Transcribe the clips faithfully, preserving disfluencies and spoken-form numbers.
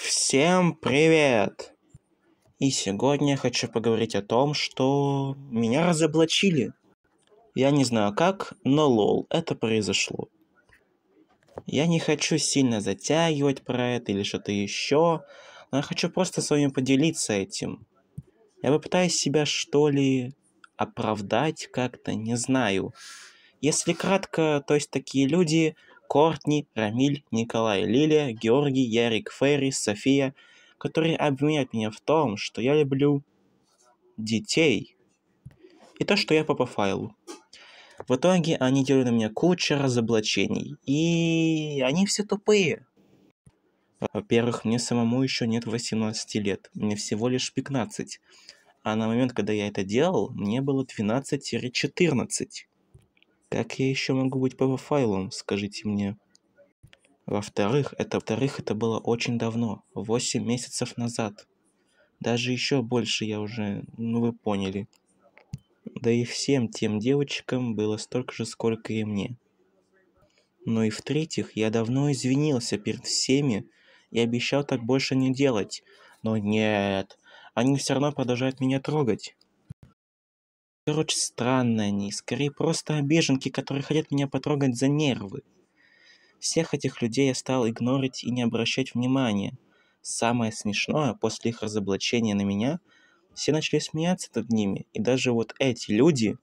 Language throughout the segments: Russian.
Всем привет! И сегодня я хочу поговорить о том, что меня разоблачили. Я не знаю как, но лол, это произошло. Я не хочу сильно затягивать про это или что-то еще, но я хочу просто с вами поделиться этим. Я попытаюсь себя, что ли, оправдать как-то, не знаю. Если кратко, то есть такие люди: Кортни, Рамиль, Николай, Лилия, Георгий, Ярик, Ферри, София, которые обвиняют меня в том, что я люблю детей, и то, что я папа файлу. В итоге они делают на меня кучу разоблачений, и они все тупые. Во-первых, мне самому еще нет восемнадцати лет, мне всего лишь пятнадцать, а на момент, когда я это делал, мне было двенадцать-четырнадцать. Как я еще могу быть папа-файлом, скажите мне? Во-вторых, это, во-вторых, это было очень давно, восемь месяцев назад. Даже еще больше я уже, ну вы поняли. Да и всем тем девочкам было столько же, сколько и мне. Ну и в-третьих, я давно извинился перед всеми и обещал так больше не делать. Но нет, они все равно продолжают меня трогать. Короче, странные они, скорее просто обиженки, которые хотят меня потрогать за нервы. Всех этих людей я стал игнорить и не обращать внимания. Самое смешное, после их разоблачения на меня, все начали смеяться над ними, и даже вот эти люди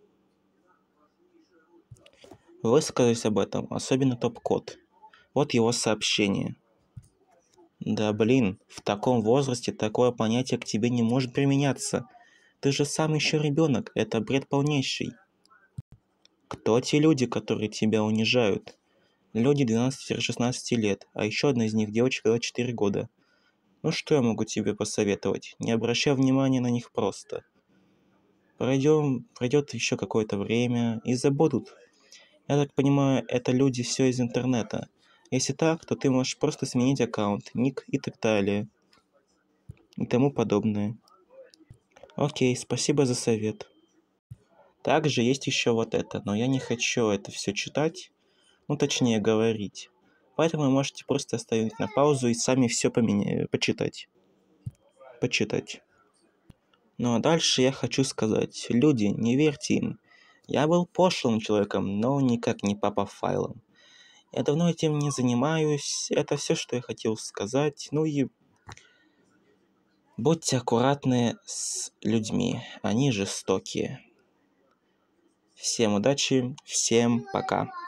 высказались об этом, особенно Топ-Кот. Вот его сообщение. Да блин, в таком возрасте такое понятие к тебе не может применяться. Ты же сам еще ребенок, это бред полнейший. Кто те люди, которые тебя унижают? Люди двенадцати-шестнадцати лет, а еще одна из них девочка двадцать четыре года. Ну что я могу тебе посоветовать? Не обращай внимания на них просто. Пройдем, пройдет еще какое-то время и забудут. Я так понимаю, это люди все из интернета. Если так, то ты можешь просто сменить аккаунт, ник и так далее. И тому подобное. Окей, спасибо за совет. Также есть еще вот это, но я не хочу это все читать, ну точнее говорить. Поэтому вы можете просто оставить на паузу и сами все поменя... почитать. Почитать. Ну а дальше я хочу сказать: люди, не верьте им. Я был пошлым человеком, но никак не папа файлом. Я давно этим не занимаюсь, это все, что я хотел сказать. Ну и будьте аккуратны с людьми, они жестокие. Всем удачи, всем пока.